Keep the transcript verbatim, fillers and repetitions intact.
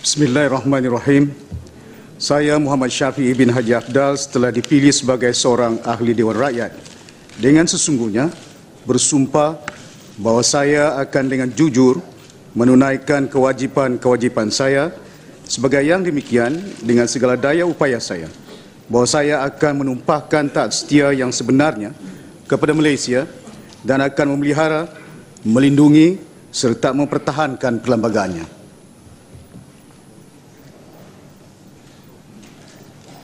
Bismillahirrahmanirrahim. Saya Muhammad Syafiee bin Haji Afdal setelah dipilih sebagai seorang ahli Dewan Rakyat dengan sesungguhnya bersumpah bahawa saya akan dengan jujur menunaikan kewajipan-kewajipan saya sebagai yang demikian dengan segala daya upaya saya, bahawa saya akan menumpahkan taat setia yang sebenarnya kepada Malaysia dan akan memelihara, melindungi serta mempertahankan perlembagaannya.